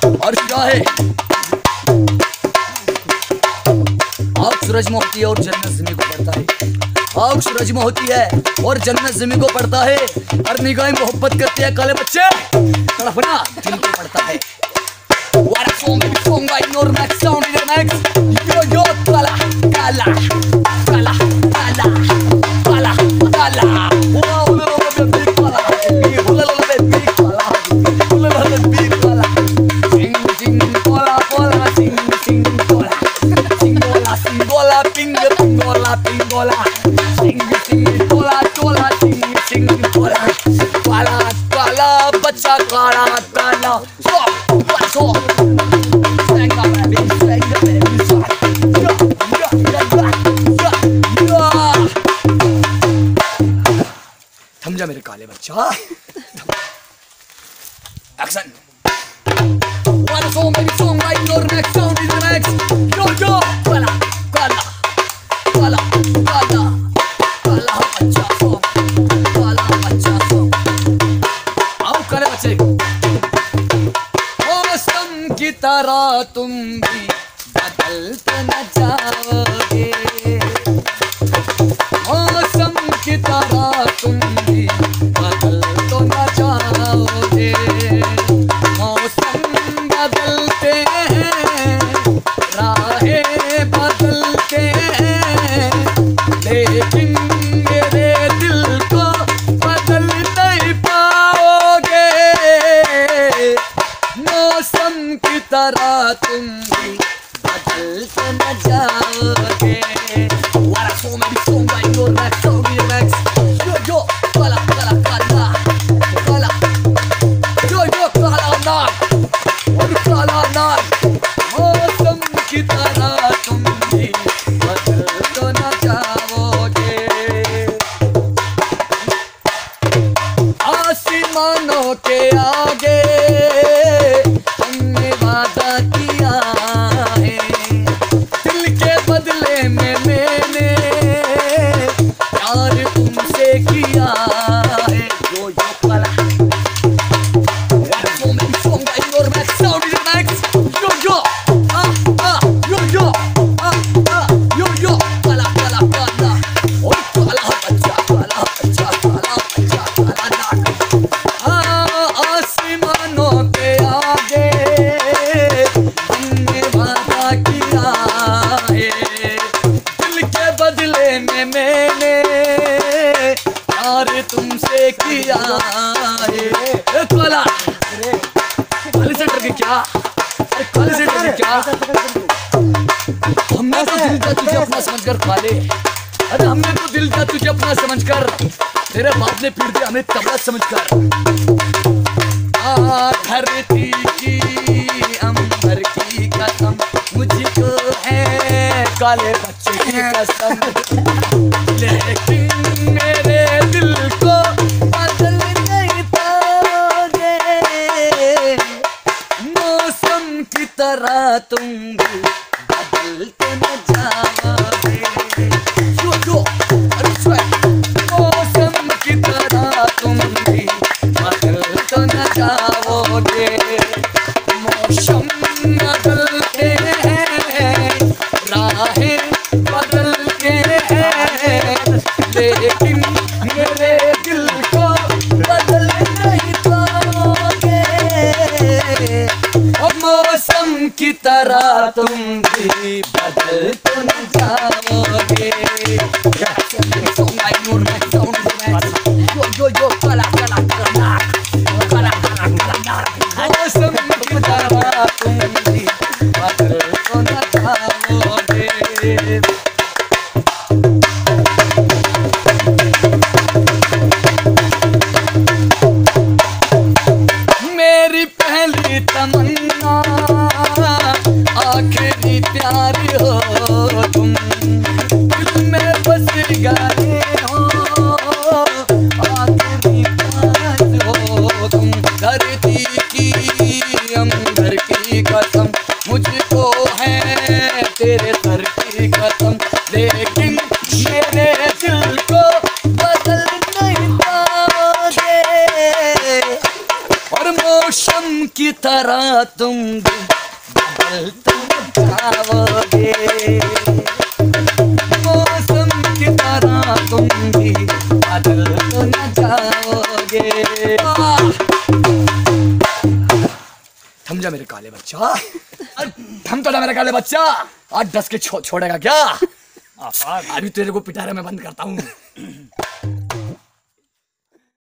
और चाहे आग सूरज में होती है और जन्नत ज़मीन को पड़ता है। आग सूरज में होती है और जन्नत ज़मीन को पड़ता है। और निगाहें मोहब्बत करती है काले बच्चे, तड़पना दिल को पड़ता है। What a song, baby song, by Normax, sound in the max. Yo, yo, kala, kala, kala, kala, kala, kala. Wow, little bit kala, little bit kala, little bit kala. Sing, sing, kola, kola, sing, sing, kola, singola, singola, pinga, pingola, pingola. Sing, sing, kola, kola, sing, sing, kola, kala, kala, बच्चा काला काला. So, थम जा मेरे काले बच्चा. Action. What a song, baby song, right? Your next sound is the next. Yo, yo, kala, kala, kala, kala, kala बच्चा song, kala बच्चा song. आओ काले बच्चे. की तरह तुम भी बदल तो न जाओगे. मौसम की तरह तुम भी बदल तो न जाओगे. मौसम बदलते हैं, राहें बदलते हैं, लेकिन मेरे दिल को बदल नहीं पाओगे. मौसम की तरह तुम भी बदल तो न जाओगे. What a song, baby song, by Normax, sound in the max. Yo, yo, kala, kala, kala, kala. Yo, yo, kala, naag, और kala naag. मौसम की तरह तुम भी बदल तो न जाओगे. आसमानों के आगे तुमसे किया है. काला काले से डर के क्या? अरे काले से डर के क्या? हमने तो दिल दिया तुझे अपना समझकर काले. अरे हमने तो दिल दिया तुझे अपना समझकर. तेरे बाप ने पीट दिया हमें तबला समझकर. धरती की अंबर की कसम मुझको है काले बच्चे की कसम. लेकिन मेरे दिल को बदल नहीं पाओगे. मौसम की तरह तुम भी बदल तो न जाओगे. यो यो मौसम की तरह तुम भी बदल तो न जाओगे. मौसम बदलते हैं, राहें बदलते हैं, लेकिन मेरे दिल को बदल नहीं पाओगे. और मौसम की तरह तुम भी बदल तो न जाओगे. यो यो यो कला कला कला कला कला. मौसम की तरह तुम भी बदल तो न जाओगे. मेरी पहली तमन्ना आखिरी प्यार हो तुम. दिल में बस गए हो आखिरी प्यार हो तुम. धरती की अंबर की कसम मुझको है तेरे सर की कसम. लेकिन मेरे दिल को बदल नहीं पाओगे. और मौसम की तरह तुम भी बदल तो न जाओगे, मौसम की तरह तुम भी बदल तो न जाओगे। थम जा मेरे काले बच्चा, थम तो ना मेरे काले बच्चा, आज 10 के छोड़ेगा क्या? अभी तेरे को पिटारे में बंद करता हूँ।